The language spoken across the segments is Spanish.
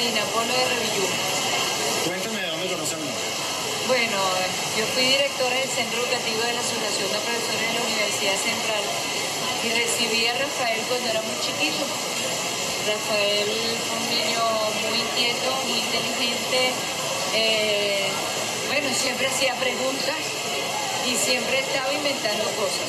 Marina, Polo de Revillú. Cuéntame de dónde conocemos. Bueno, yo fui directora del Centro Educativo de la Asociación de Profesores de la Universidad Central y recibí a Rafael cuando era muy chiquito. Rafael fue un niño muy inquieto, muy inteligente, bueno, siempre hacía preguntas y siempre estaba inventando cosas.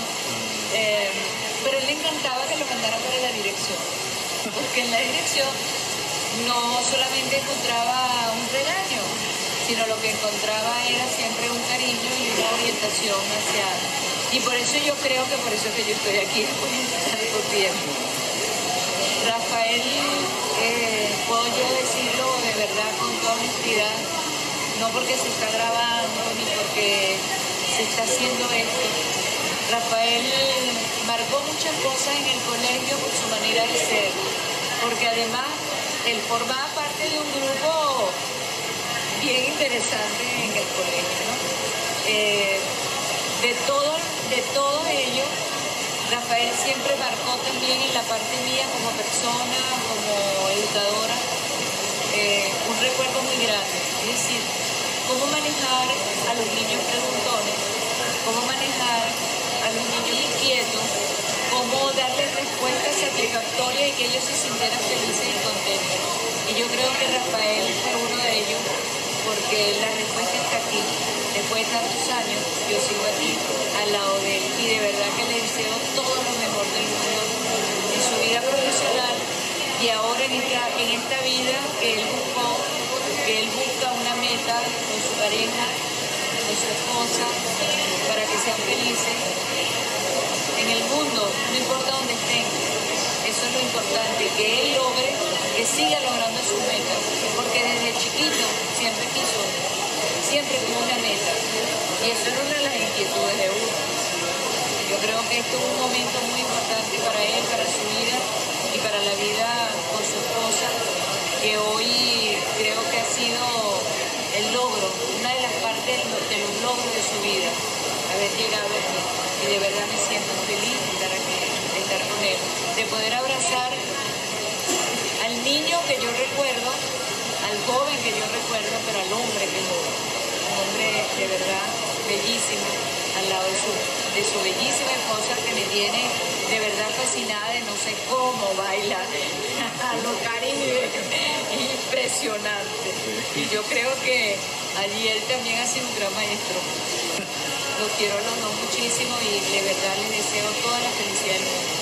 Pero a él le encantaba que lo mandaran para la dirección, porque en la dirección no solamente encontraba un regaño, sino lo que encontraba era siempre un cariño y una orientación hacia... Y por eso yo creo que por eso es que yo estoy aquí después de tanto tiempo. Rafael, puedo yo decirlo de verdad con toda honestidad, no porque se está grabando ni porque se está haciendo esto. Rafael marcó muchas cosas en el colegio por su manera de ser, porque además él formaba parte de un grupo bien interesante en el colegio, ¿no? De todo ello, Rafael siempre marcó también en la parte mía como persona, como educadora, un recuerdo muy grande. Es decir, cómo manejar a los niños preguntones, cómo manejar a los niños inquietos, cómo darles respuestas satisfactorias y que ellos se sintieran felices y contentos. Y yo creo que Rafael fue uno de ellos, porque la respuesta está aquí. Después de tantos años, yo sigo aquí, al lado de él, y de verdad que le deseo todo lo mejor del mundo en su vida profesional y ahora en esta vida que él buscó, que él busca una meta con su pareja, con su esposa, para que sean felices en el mundo, no importa dónde estén. Eso es lo importante, que él logre, que siga logrando sus metas, porque desde chiquito siempre quiso, siempre tuvo una meta, y eso era una de las inquietudes de uno. Yo creo que esto es un momento muy importante para él, para su vida y para la vida con su esposa, que hoy creo que ha sido el logro, una de las partes de los logros de su vida, haber llegado aquí. Y de verdad me siento feliz de estar aquí, de estar con él, de poder abrazar al niño que yo recuerdo, al joven que yo recuerdo, pero al hombre que yo, un hombre de verdad bellísimo, al lado de su bellísima esposa, que me tiene de verdad fascinada, de no sé cómo baila a lo Caribe, impresionante. Y yo creo que allí él también ha sido un gran maestro. Los quiero a los dos muchísimo y de verdad les deseo toda la felicidad del mundo.